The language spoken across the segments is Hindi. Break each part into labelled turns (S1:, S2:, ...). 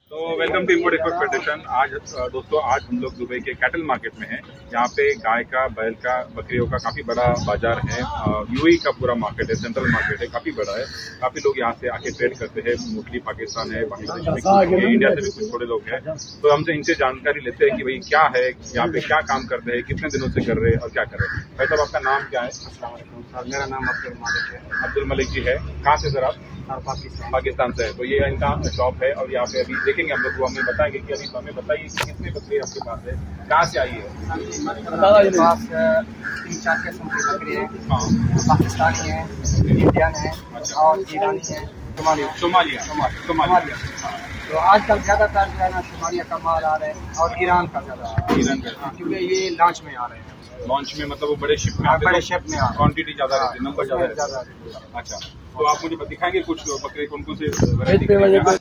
S1: तो welcome to import export federation. आज दोस्तों हम लोग दुबई के कैटल मार्केट में हैं। यहाँ पे गाय का, बैल का, बकरियों का काफी बड़ा बाजार है। यूएई का पूरा मार्केट है, सेंट्रल मार्केट है, काफी बड़ा है। काफी लोग यहाँ से आके ट्रेड करते हैं। मोस्टली पाकिस्तान है, बांग्लादेश में, इंडिया से भी कुछ थोड़े लोग हैं। तो हमसे इनसे जानकारी लेते हैं कि भाई क्या है, यहाँ पे क्या काम करते हैं, कितने दिनों से कर रहे हैं और क्या कर रहे हैं। भाई साहब, आपका नाम क्या है?
S2: सर, मेरा नाम अब्दुल मलिक है।
S1: अब्दुल मलिक जी है। कहाँ से सर आप? पाकिस्तान से है। तो ये इनका शॉप है और यहाँ पे अभी देखेंगे हम लोग, वो हमें बताएंगे कि अभी हमें बताइए कि कितनी बकरी आपके पास है, कहाँ से आई है?
S2: मेरे पास 3-4 किस्म की बकरी है। पाकिस्तानी है, इंडियन है और ईरानी है, सोमालिया। तो आजकल ज्यादातर जो है ना सोमालिया का माल आ रहा है और ईरान का ज्यादा, क्योंकि ये लॉन्च में आ रहे हैं।
S1: लॉन्च में मतलब वो बड़े शिप में आते हैं,
S2: बड़े शिप में
S1: क्वांटिटी ज्यादा रहती है, नंबर ज्यादा रहती है। अच्छा, तो आप मुझे दिखाएंगे कुछ बकरे कौन कौन से वैरायटी?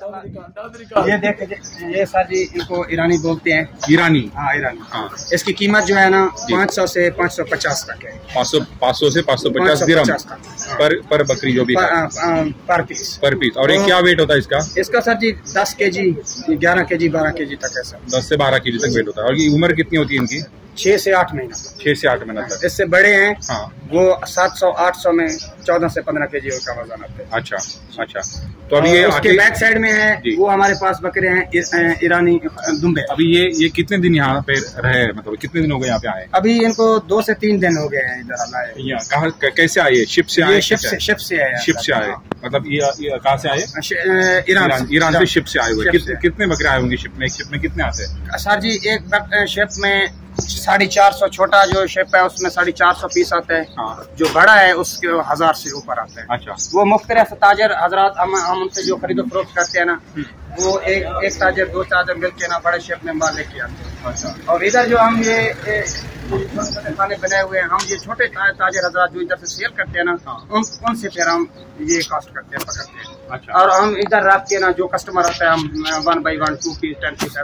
S2: ये देखिए, ये सर जी इनको ईरानी बोलते हैं।
S1: ईरानी?
S2: हाँ, ईरानी।
S1: हाँ।
S2: इसकी कीमत जो है ना 500 से 550 तक है।
S1: 500 से 550 दिरहम पर बकरी जो भी
S2: पर पीस।
S1: और ये क्या वेट होता है इसका?
S2: इसका sir ji 10 KG, 11 KG, 12 KG तक है सर।
S1: 10 से 12 केजी तक वेट होता है। और ये उम्र कितनी होती है इनकी?
S2: 6 से 8 महीना।
S1: 6 से 8 महीना तक।
S2: इससे बड़े हैं।
S1: हाँ।
S2: वो 700-800 में 14 से 15 केजी का वजन आते हैं।
S1: अच्छा। तो अभी ये
S2: उसके बैक साइड में है, वो हमारे पास बकरे हैं ईरानी दुम्बे।
S1: अभी ये कितने दिन यहाँ पे रहे, मतलब कितने दिन हो गए यहाँ पे आए?
S2: अभी इनको 2 से 3 दिन हो गए हैं इधर आए।
S1: कहाँ कैसे आए? शिप से आए?
S2: शिप से आए।
S1: शिप से आए, मतलब ये कहाँ से आए? ईरान से शिप से आए हुए। कितने बकरे आए होंगे शिप में? एक शिप में कितने आते हैं
S2: सर जी? एक शिप में 450, छोटा जो शिप है उसमें 450 पीस आते हैं।
S1: हाँ।
S2: जो बड़ा है उसके 1000 से ऊपर आते हैं।
S1: अच्छा।
S2: वो मुख्तलिफ ताजर हजरात हम उनसे जो खरीदो फरोख्त करते हैं ना, वो एक ताजर 2 ताजर मिलके ना बड़े शेप में माल लेके आते हैं। अच्छा। और इधर जो हम ये छोटे खाने बनाए हुए हैं, हम ये छोटे ताजर हजरात जो इधर से सेल करते हैं ना, उनसे फिर हम ये कास्ट करते हैं, पकड़ते हैं। अच्छा। और हम इधर रख के ना जो कस्टमर आता है हम 1 by 1, 2 पीस, 10 पीस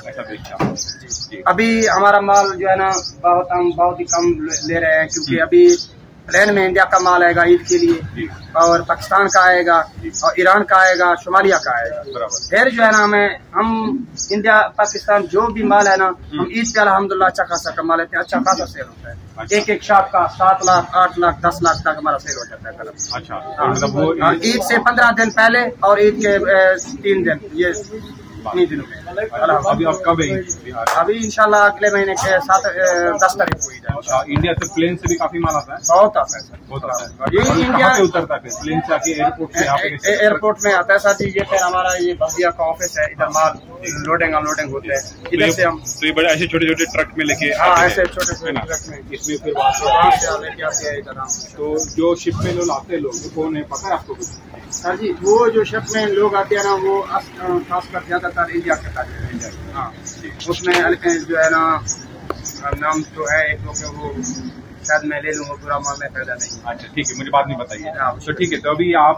S2: ऐसे। अभी हमारा माल जो है ना बहुत ही कम ले रहे हैं, क्योंकि अभी प्लेन में इंडिया का माल आएगा ईद के लिए, और पाकिस्तान का आएगा, और ईरान का आएगा, सोमालिया का आएगा। फिर जो है ना हम इंडिया पाकिस्तान जो भी माल है ना, हम ईद पे अल्हम्दुलिल्लाह अच्छा खासा कमा लेते हैं, अच्छा खासा सेल होता है। अच्छा। एक शॉप का 7 लाख, 8 लाख, 10 लाख तक हमारा सेल हो जाता है। अच्छा। ईद से 15 दिन पहले और ईद के 3 दिन, ये इन्हीं दिनों में।
S1: अभी आप कब है?
S2: अभी इंशाल्लाह अगले महीने के 7-10 तारीख को ईद है।
S1: इंडिया से प्लेन से भी काफी माल आता है?
S2: बहुत आता है सर,
S1: बहुत आता है।
S2: ये इंडिया
S1: उतरता है प्लेन से आके
S2: एयरपोर्ट में आता है सर जी। ये फिर हमारा ये बल्दिया का ऑफिस है, इधर माल लोडिंग अनलोडिंग होते हैं। इधर से हम
S1: तो ये बड़े ऐसे छोटे ट्रक में लेके,
S2: हाँ, ऐसे छोटे ट्रक में, इसमें फिर वहाँ से लेके आते हैं इधर हम।
S1: तो जो शिप में लोग आते हैं, लोग कौन है, पता है आपको कुछ?
S2: सर जी, वो जो शिप में लोग आते हैं ना, वो खासकर ज्यादातर इंडिया के आते हैं। हाँ, उसमें जो है ना नाम जो है एक लोग, वो शायद मैं ले लूँगा, पूरा माल में फायदा नहीं।
S1: अच्छा, ठीक है, मुझे बाद में बताइए। तो ठीक है, तो अभी आप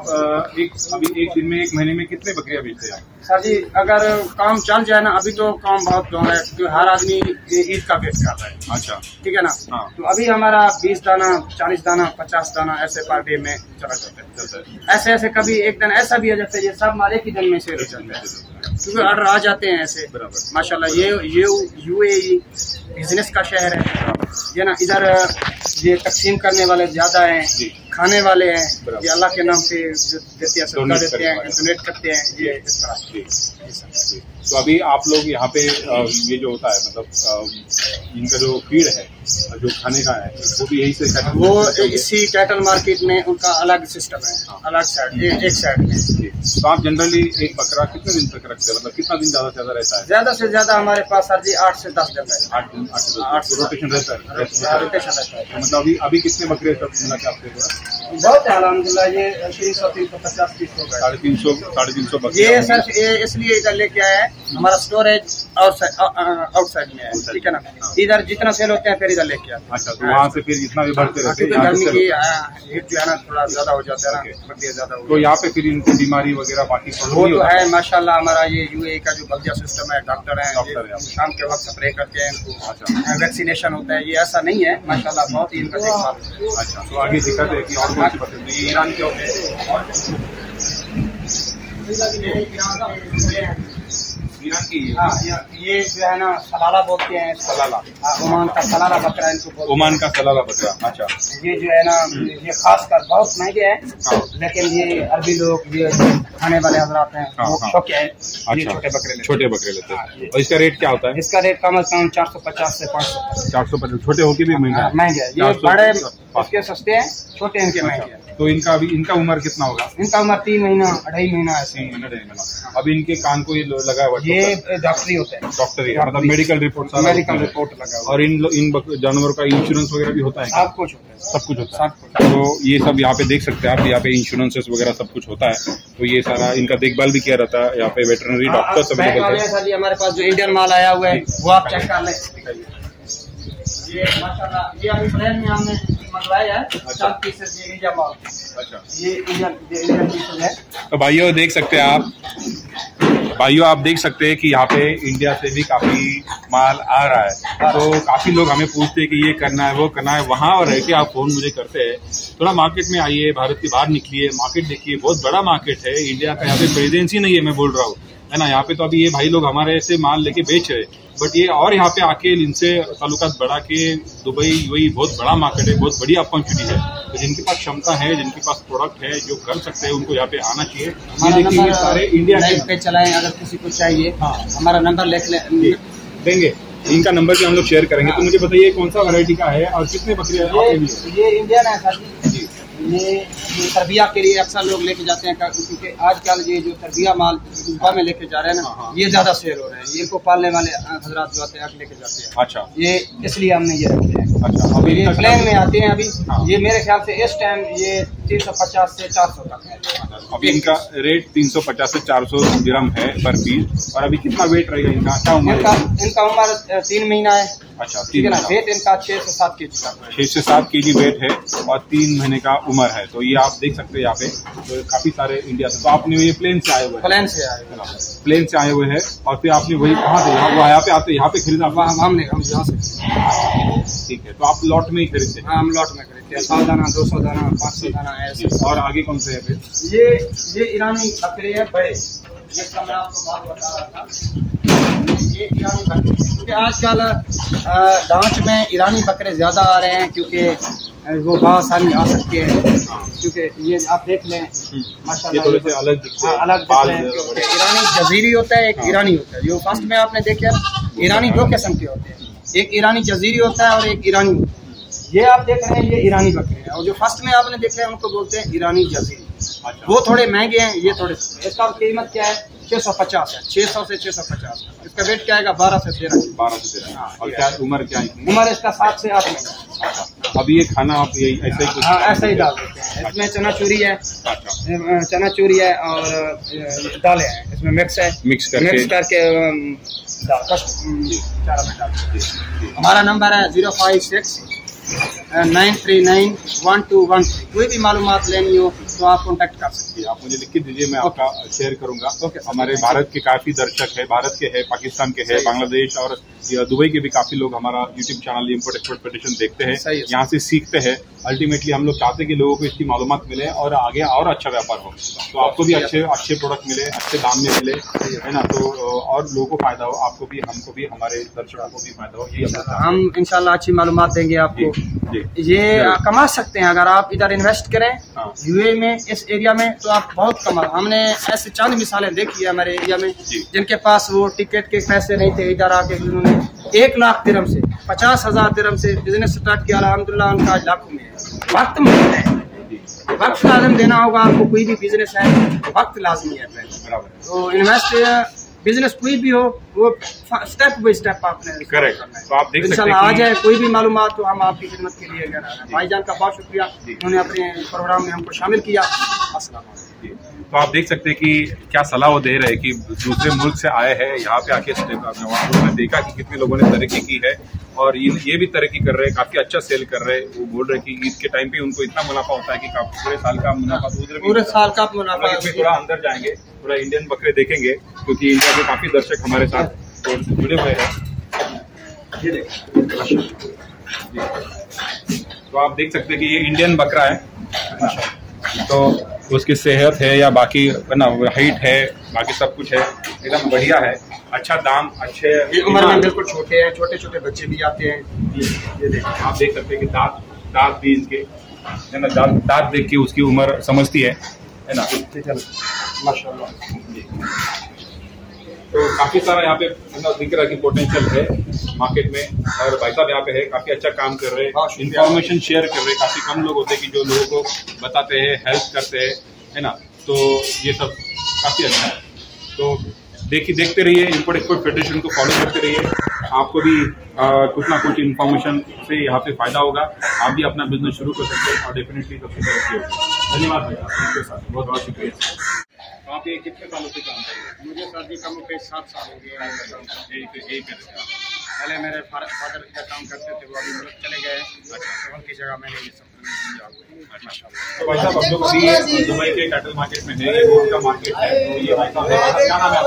S1: एक दिन में, एक महीने में कितने बकरियां बेचते हैं?
S2: सर जी, अगर काम चल जाए ना, अभी तो काम बहुत कम है, क्योंकि हर आदमी ईद का वेट कर रहा है। अच्छा, ठीक है ना। हाँ। तो अभी हमारा 20 दाना, 40 दाना, 50 दाना ऐसे पर डे में चला जाता है। ऐसे कभी एक दिन ऐसा भी आ जाता है, ये सब माल एक ही दिन में सेल हो जाता है, क्योंकि ऑर्डर आ जाते हैं ऐसे। माशाल्लाह, ये यूएई बिजनेस का शहर है, ये ना। इधर ये तकसीम करने वाले ज्यादा हैं, खाने वाले हैं, ये अल्लाह के नाम से देते हैं, सदका देते हैं, डोनेट करते हैं, ये इस तरह।
S1: तो अभी आप लोग यहाँ पे ये जो होता है, मतलब इनका जो फीड है, जो खाने का है, वो भी यही से?
S2: वो इसी कैटल मार्केट में उनका अलग सिस्टम है। हाँ। अलग साइड, एक साइड में।
S1: तो आप जनरली एक बकरा कितने दिन तक रखते हैं, मतलब कितना दिन ज्यादा से ज्यादा रहता है?
S2: ज्यादा से ज्यादा हमारे पास सर जी 8 से 10 दिन है।
S1: 8 रोटेशन रहता है।
S2: रोटेशन रहता है।
S1: मतलब अभी कितने बकरे सब मिला के आपके पास?
S2: बहुत है अल्हम्दुलिल्लाह, ये 300-350 पीस हो गए।
S1: 350 बकरे।
S2: ये सर इसलिए इधर लेके आया है, हमारा स्टोरेज आउटसाइड में है, ठीक है ना। इधर जितना सेल होते हैं फिर इधर लेके आते हैं।
S1: अच्छा, तो वहाँ से फिर जितना भी बढ़ते रहते हैं,
S2: गर्मी की हीट जो है ना थोड़ा ज्यादा हो जाता है ना, बकरियां ज्यादा।
S1: तो यहाँ पे फिर इनको बीमारी वगैरह बाकी
S2: वो तो है माशाल्लाह। हमारा ये यूएई का जो बल्दिया सिस्टम है, डॉक्टर है, शाम के वक्त स्प्रे करते हैं इनको। अच्छा, वैक्सीनेशन होता है, ये ऐसा नहीं है माशाल्लाह, बहुत ही इनका देखभाल।
S1: अच्छा, तो आगे दिक्कत है कि और कौन सी बातें? ये ईरान के होते हैं, ईरान की?
S2: हाँ, ये जो है ना सलाला बोलते हैं।
S1: सलाला?
S2: ओमान का सलाला बकरा इनको बोलते हैं।
S1: ओमान का सलाला बकरा, अच्छा।
S2: ये जो है ना ये खासकर बहुत महंगे हैं, लेकिन ये अरबी लोग ये खाने वाले हजरात हैं वो शौक है। ये छोटे बकरे लेते हैं। और इसका रेट क्या होता है? इसका रेट कम से कम 450 से 500।
S1: 450। छोटे होके भी महंगे है?
S2: ये बड़े इसके सस्ते हैं, छोटे इनके महंगे हैं।
S1: तो इनका उम्र कितना होगा?
S2: इनका उम्र 3 महीना 2.5 महीना ऐसे।
S1: 3 महीना 2.5 महीना। अभी इनके कान को ये लगा हुआ है?
S2: ये डॉक्टरी होता है।
S1: डॉक्टरी मतलब मेडिकल रिपोर्ट
S2: लगा हुआ।
S1: और इन जानवरों का इंश्योरेंस वगैरह भी होता है?
S2: सब कुछ होता है।
S1: सब कुछ होता है। तो ये सब यहाँ पे देख सकते हैं आप, यहाँ पे इंश्योरेंस वगैरह सब कुछ होता है। तो ये सारा इनका देखभाल भी किया रहता है। यहाँ पे वेटरनरी डॉक्टर्स अवेलेबल है।
S2: हमारे पास जो इंडियन माल आया हुआ है वो आप चेक कर लें। ये माशाल्लाह ये अभी प्लेन में हमने मंगवाया है। 50 पीसेस ये इंडिया माल। अच्छा, ये इंडियन पीसेस है।
S1: तो भाइयों देख सकते हैं आप, आप देख सकते हैं कि यहाँ पे इंडिया से भी काफी माल आ रहा है। तो काफी लोग हमें पूछते हैं कि ये करना है वो करना है, वहाँ और रह के आप फोन मुझे करते हैं। थोड़ा मार्केट में आइए, भारत के बाहर निकलिए, मार्केट देखिए, बहुत बड़ा मार्केट है। इंडिया का यहाँ पे प्रेजेंस ही नहीं है, मैं बोल रहा हूँ, है ना। यहाँ पे तो अभी ये भाई लोग हमारे से माल लेके बेच रहे, बट ये और यहाँ पे आके इनसे ताल्लुकात बढ़ा के दुबई वही बहुत बड़ा मार्केट है, बहुत बड़ी अपॉर्चुनिटी है। तो जिनके पास क्षमता है, जिनके पास प्रोडक्ट है, जो कर सकते हैं, उनको यहाँ पे आना चाहिए। ये देखिए ये सारे इंडिया
S2: पे चलाएं, अगर किसी को चाहिए। हाँ, हमारा नंबर लिख
S1: देंगे, इनका नंबर भी हम लोग शेयर करेंगे। तो मुझे बताइए कौन सा वैरायटी का है और कितने बकरी है?
S2: ये इंडियन है सर जी। ये तरबिया के लिए अक्सर लोग लेके जाते हैं, क्योंकि आजकल ये जो तरबिया माल दुबई में लेके जा रहे हैं ना, ये ज्यादा सेल हो रहे हैं। ये को पालने वाले हजरात जो आते हैं लेके जाते हैं।
S1: अच्छा, ये
S2: इसलिए हमने ये रखे हैं।
S1: अच्छा,
S2: अभी ये प्लेन में आते हैं। अभी ये मेरे ख्याल से इस टाइम ये 350 से 400 तक है।
S1: अभी इनका रेट 350 से 400 दिरहम है पर पीस। और अभी कितना वेट रहेगा इनका? क्या उम्र?
S2: इनका उम्र 3 महीना है।
S1: अच्छा, 3 महीना।
S2: वेट इनका 6 से 7 केजी का।
S1: 6 से 7 केजी वेट है और 3 महीने का उम्र है। तो ये आप देख सकते हैं यहाँ पे। तो काफी सारे इंडिया से। तो आपने ये प्लेन से आए हुए?
S2: प्लेन से आए
S1: हुए हैं। और फिर आपने वही कहाँ से यहाँ पे आते यहाँ पे खरीदा?
S2: हम यहाँ से।
S1: ठीक है, तो आप लॉट में ही खरीदते हैं?
S2: हम लॉट में खरीदते हैं। 100 दाना, 200 दाना, 500 दाना ऐसे।
S1: और आगे कौन से है फिर?
S2: ये ईरानी बकरे है बड़े, जिसका मैं आपको बात बता रहा था। ये ईरानी बकरे, क्योंकि आजकल डांच में ईरानी बकरे ज्यादा आ रहे हैं, क्योंकि वो बहुत सारी आ सकती है। क्योंकि ये आप देख लें माशाल्लाह
S1: थोड़े से अलग दिखते हैं।
S2: ईरानी जजीरी होता है, एक ईरानी होता है। जो फर्स्ट में आपने देखा, ईरानी 2 किस्म के होते हैं, एक ईरानी जजीरी होता है और एक ईरानी होता है। ये आप देख रहे हैं, ये ईरानी बकरे हैं। और जो फर्स्ट में आपने देखा है उनको बोलते हैं ईरानी जजीरी। वो थोड़े महंगे हैं, ये थोड़े। इसका कीमत क्या है? 650 है। 600 से 650। इसका वेट क्या आएगा? 12 से 13।
S1: 12 से 13। और क्या उम्र क्या है?
S2: उम्र इसका 7 से 8 महीना।
S1: अभी ये खाना आप यही ऐसे ही?
S2: हाँ, ऐसा ही डाल देते हैं। इसमें चनाचूरी है, चनाचूरी है और दालें हैं। इसमें मिक्स करके हमारा नंबर है 056 9391213। कोई भी मालूमात लेनी हो तो आप कॉन्टेक्ट कर सकते हैं।
S1: आप मुझे लिख के दीजिए, मैं आपका शेयर करूंगा। हमारे भारत के काफी दर्शक है, भारत के है, पाकिस्तान के है, बांग्लादेश और दुबई के भी काफी लोग हमारा YouTube channel import export federation देखते हैं, यहाँ से सीखते हैं। अल्टीमेटली हम लोग चाहते हैं कि लोगों को इसकी मालूमात मिले और आगे और अच्छा व्यापार हो। तो आपको भी अच्छे प्रोडक्ट मिले, अच्छे दाम में मिले, है ना। तो और लोगों को फायदा हो, आपको भी, हमको भी, हमारे दर्शकों को भी फायदा हो। ये
S2: हम इंशाल्लाह अच्छी मालूमात देंगे आपको। ये कमा सकते हैं अगर आप इधर इन्वेस्ट करें। यूए में, इस एरिया में तो आप बहुत कमा। हमने ऐसे चंद मिसालें देखी है हमारे एरिया में, जिनके पास वो टिकट के पैसे नहीं थे, इधर आके उन्होंने 1 लाख दिरहम से 50,000 दिरहम से बिजनेस स्टार्ट किया। अल्हम्दुलिल्लाह उनका आज लाखों में है। वक्त मिलता है, वक्त लाजम देना होगा आपको। कोई भी बिजनेस है, वक्त लाजमी है। तो इन्वेस्ट बिजनेस कोई भी हो, वो स्टेप बाई स्टेप आपने
S1: करेक्ट। तो आप देख सकते हैं
S2: आ जाए कोई भी मालूमात तो हम आपकी खिदमत के लिए कर रहे हैं। भाईजान का बहुत शुक्रिया, उन्होंने अपने प्रोग्राम में हमको शामिल किया। अस्सलाम वालेकुम।
S1: तो आप देख सकते हैं कि क्या सलाह वो दे रहे हैं कि दूसरे मुल्क से आए हैं, यहाँ पे आके उन्होंने देखा कि कितने लोगों ने तरक्की की है और ये भी तरक्की कर रहे हैं, काफी अच्छा सेल कर रहे हैं। वो बोल रहे हैं कि ईद के टाइम पे उनको इतना मुनाफा होता है कि पूरे साल का मुनाफा, पूरे साल का मुनाफा। थोड़ा अंदर जाएंगे, थोड़ा इंडियन बकरे देखेंगे, क्योंकि इंडिया के काफी दर्शक हमारे साथ जुड़े हुए हैं। तो आप देख सकते हैं कि ये इंडियन बकरा है। तो उसकी सेहत है या बाकी ना हाइट है, बाकी सब कुछ है, एकदम बढ़िया है। अच्छा दाम, अच्छे
S2: उम्र में बिल्कुल छोटे हैं, छोटे छोटे बच्चे भी आते हैं।
S1: ये देखिए, आप देख सकते हैं कि दांत भी इनके है ना, दांत देख के उसकी उम्र समझती है ना, माशाल्लाह। तो काफी सारा यहाँ पे दिख रहा है कि पोटेंशियल है मार्केट में, और भाई साहब यहाँ पे है, काफी अच्छा काम कर रहे हैं, इंफॉर्मेशन शेयर कर रहे हैं। काफी कम लोग होते हैं कि जो लोगों को बताते हैं, हेल्प करते हैं, है ना, तो ये सब काफी अच्छा है। तो देखते रहिए, इंपोर्ट एक्सपोर्ट फेडरेशन को फॉलो करते रहिए, आपको भी कुछ ना कुछ इन्फॉर्मेशन से यहाँ पे फायदा होगा, आप भी अपना बिजनेस शुरू कर सकते हैं और डेफिनेटली सबसे तरक्की होगी। धन्यवाद भैया, आपके साथ बहुत बहुत शुक्रिया। तो आप ये कितने सालों से काम कर रहे हैं?
S2: मुझे सर जी कम पे 7 साल हो गए।
S1: यही कर रहे हैं।
S2: पहले मेरे फादर का काम करते थे, वो अभी मुल्क चले गए, तो उनकी जगह मैंने ये सब
S1: तो भाई साहब, हम लोग अभी दुबई के कैटल मार्केट में है, ये रोड का मार्केट है। तो ये भाई साहब, क्या नाम है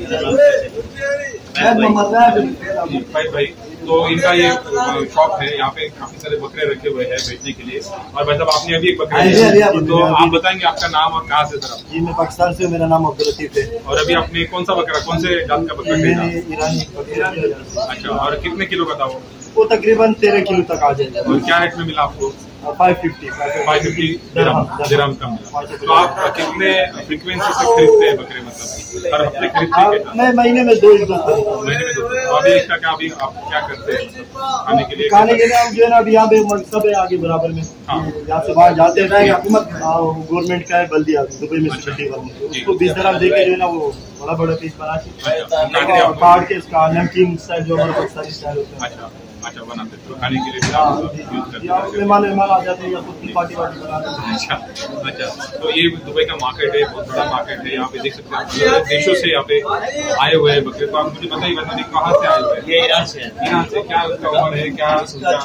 S1: आपका? भाई, तो इनका ये शॉप है, यहाँ पे काफी सारे बकरे रखे हुए हैं बेचने के लिए। और भाई साहब, आपने अभी एक बकरा लिया, तो आप बताएंगे आपका नाम और कहाँ से? सर
S3: जी, मैं पाकिस्तान से, मेरा नाम अब्दुल लतीफ है।
S1: और अभी आपने कौन सा बकरा, कौन से जात का बकरा खरीदा?
S3: ईरानी।
S1: अच्छा, और कितने किलो का था
S3: वो तकरीबन 13 किलो तक आ जाएगा।
S1: और क्या रेट में मिला आपको?
S3: 550
S1: दिरहम का मिला। तो आप कितने फ्रीक्वेंसी से खरीदते हैं बकरे, मतलब हर हफ्ते खरीदते हैं?
S3: मैं महीने में 2
S1: महीने में 2। तो अभी इसका क्या, अभी आप क्या करते हैं खाने के लिए?
S3: हम जो है ना, अभी यहाँ पे मकसद है आगे बराबर में, यहाँ से बाहर जाते हैं, गवर्नमेंट का है बल्दिया दुबई में, उसको 20 दिरहम देके जो है ना, वो बड़ा पीस बना के काट के इसका नमकीन स्टाइल, जो हमारे पाकिस्तानी स्टाइल होता है।
S1: अच्छा, बनाते तो खाने के लिए यूज करते हैं,
S3: मेहमान आ जाते हैं या खुद की पार्टी बनाते हैं।
S1: अच्छा, तो ये दुबई का मार्केट है, बहुत बड़ा मार्केट है। यहाँ पे देख सकते हैं अलग देशों से यहाँ पे आए हुए हैं बकरे। तो आप मुझे बताइए, बताइए कहाँ से आए हुए हैं?
S3: ये ईरान से।
S1: ईरान से। क्या उसका उम्र है, क्या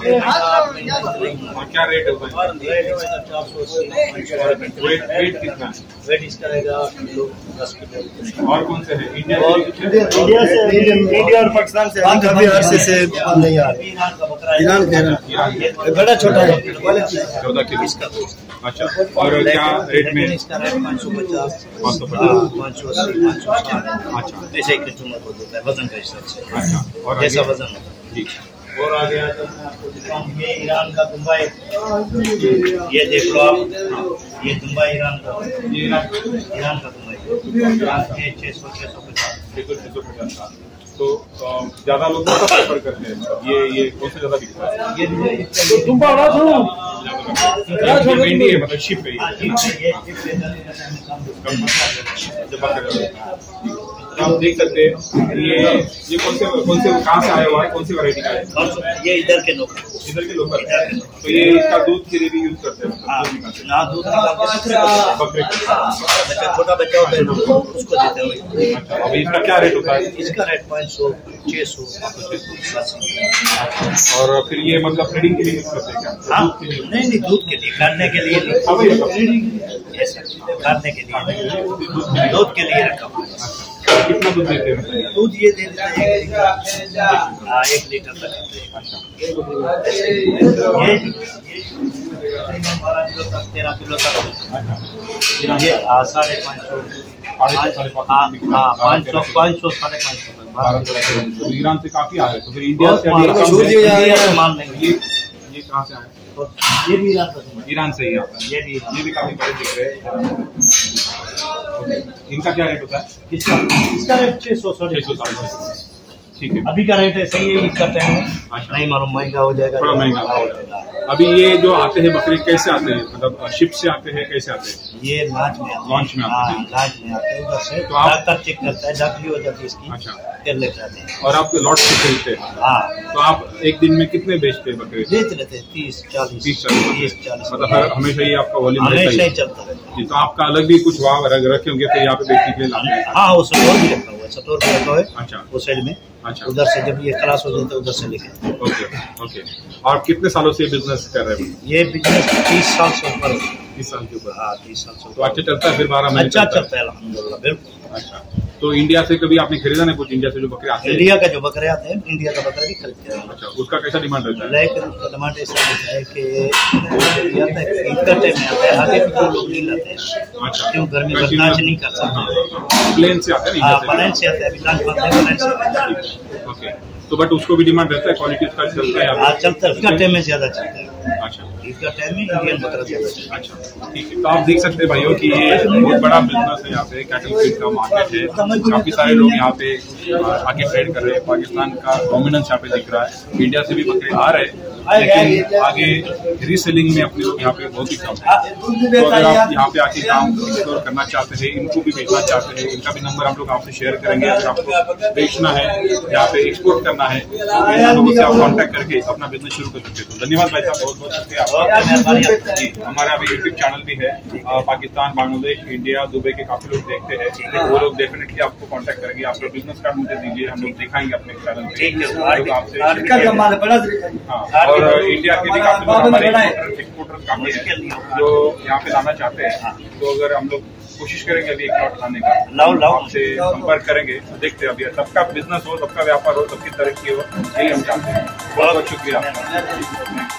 S1: और क्या रेट होता है? वेट कितना है?
S3: वेट इसका रहेगा 10 किलो।
S1: और कौन से है? इंडिया
S3: से, इंडिया और पाकिस्तान से कभी अरसे से नहीं आ रहे। ईरान बड़ा छोटा है,
S1: 14 किलो इसका। अच्छा, और क्या रेट में?
S3: इसका रेट 550, 580, 560। अच्छा, ऐसे एक कस्टमर को देता है वजन का हिसाब से।
S1: अच्छा, और
S3: जैसा वजन होता है। और आ गया तो मैं आपको दिखाऊं, ये ईरान का दुबई, ये देख लो आप, ये दुबई ईरान का, ये ईरान का दुबई, ये 600-650।
S1: तो ज्यादा लोग कौन सा प्रेफर करते हैं? ये कौन सा ज्यादा बिकता है?
S3: ये
S1: मेंढी है, मतलब शिप है। आप देख सकते हैं ये कौन से कहाँ से आया हुआ है, कौन सी वैरायटी का है?
S3: ये इधर के लोग
S1: तो ये इसका दूध के लिए भी यूज करते हैं?
S3: दूध बकरे छोटा बच्चा होता है उसको देते हैं।
S1: अच्छा, अभी इसका क्या रेट होता है?
S3: इसका रेट 500, 600।
S1: और फिर ये मतलब ब्रीडिंग के लिए यूज करते हैं क्या?
S3: नहीं, दूध के लिए, काटने के लिए, काटने के लिए, दूध के लिए रखा हुआ है।
S1: कितना दूध देते हैं?
S3: दूध ये दे देता है 1 लीटर तक। ये 12 किलो तक, 13 किलो तक। ये 500-550।
S1: ईरान से काफी आए, तो फिर इंडिया से
S3: माल नहीं।
S1: ये कहाँ से आए?
S3: तो ये भी
S1: ईरान से ही आता है। ये भी काफी बड़े दिख रहे हैं। इनका क्या रेट होता है?
S3: इसका रेट 600-650।
S1: ठीक है,
S3: अभी का रेट है, सही है इसका टाइम। नहीं मालूम, महंगा हो जाएगा,
S1: थोड़ा महंगा हो जाएगा। अभी ये जो आते हैं बकरे कैसे आते हैं, मतलब शिप से आते हैं, कैसे आते हैं?
S3: ये लॉन्च में आते हैं।
S1: लॉन्च में आते हैं।
S3: लॉन्च में आते हैं, उधर से
S1: तो आप
S3: डॉक्टर चेक करता है, डॉक्टरी हो जाती है इसकी।
S1: अच्छा,
S3: फिर लेकर आते हैं।
S1: और आप लॉट से खरीदते हैं?
S3: हाँ।
S1: तो आप एक दिन में कितने बेचते हैं बकरे?
S3: बेच लेते हैं 30-40।
S1: मतलब हमेशा ही आपका वॉल्यूम
S3: हमेशा ही चलता है।
S1: जी, तो आपका अलग भी कुछ वहाँ रखे होंगे फिर यहाँ पे बेचने के लिए लाते हैं?
S3: हाँ, वो स्टोर भी रखा हुआ है, स्टोर भी रखा है।
S1: अच्छा,
S3: वो साइड में।
S1: अच्छा,
S3: उधर से जब ये खलास हो जाता है उधर से लेके।
S1: ओके। और कितने सालों से बिजनेस कर रहे हैं?
S3: ये बिजनेस 30 साल से ऊपर है।
S1: 30 साल के ऊपर?
S3: हाँ, 30 साल से।
S1: तो अच्छा चलता है फिर? 12 महीने
S3: अच्छा चलता है अल्हम्दुलिल्लाह, बिल्कुल।
S1: अच्छा, तो इंडिया से कभी आपने खरीदा नहीं कुछ? इंडिया से जो बकरे आते हैं,
S3: इंडिया का जो बकरे आते हैं, इंडिया का बकरा भी खरीदते हैं।
S1: अच्छा, उसका कैसा डिमांड रहता है?
S3: लेकिन डिमांड ऐसा होता है कि ईद का टाइम में आता है, आगे भी लोग नहीं लाते हैं।
S1: अच्छा,
S3: क्यों? गर्मी बर्दाश्त नहीं कर सकते।
S1: प्लेन से आते हैं?
S3: प्लेन से आते हैं, अभी लंच बनते हैं प्लेन से।
S1: ओके, तो बट उसको भी डिमांड रहता है, क्वालिटी उसका चलता है?
S3: हाँ चलता है, इसका टाइम में ज्यादा चलता है।
S1: अच्छा,
S3: इसका टाइम में इंडियन बकरा ज्यादा चलता है।
S1: अच्छा, ठीक है। तो आप देख सकते हैं भाइयों कि ये बहुत बड़ा बिजनेस है, यहाँ पे कैटल फीड का मार्केट है। काफी सारे लोग यहाँ पे आके ट्रेड कर रहे हैं। पाकिस्तान का डोमिनेंस यहाँ पे दिख रहा है। इंडिया से भी बकरे आ रहे हैं, लेकिन आगे रीसेलिंग में अपने लोग यहाँ पे बहुत ही कम है। तो अगर आप यहाँ पे आके काम एक्सप्लोर करना चाहते हैं, इनको भी बेचना चाहते हैं, इनका भी नंबर हम लोग आपसे शेयर करेंगे। अगर आपको बेचना है, यहाँ पे एक्सपोर्ट करना है, तो इन लोगों से आप कॉन्टेक्ट करके अपना बिजनेस शुरू कर सकते हैं। तो धन्यवाद भाई साहब, बहुत बहुत शुक्रिया आपका। जी, हमारा अभी यूट्यूब चैनल भी है। पाकिस्तान, बांग्लादेश, इंडिया, दुबई के काफी लोग देखते हैं। वो लोग डेफिनेटली आपको कॉन्टेक्ट करेंगे। आप लोग बिजनेस कार्ड मुझे दीजिए, हम लोग दिखाएंगे अपने चैनल पे आपसे। हाँ, और इंडिया के भी काफी लोग हमारे एक्सपोर्टर काफी है जो यहाँ पे लाना चाहते हैं। तो अगर हम लोग कोशिश करेंगे अभी एक लॉट लाने का, आपसे संपर्क करेंगे। देखते हैं, अभी सबका बिजनेस हो, सबका व्यापार हो, सबकी तरक्की हो, यही हम चाहते हैं। बहुत बहुत शुक्रिया।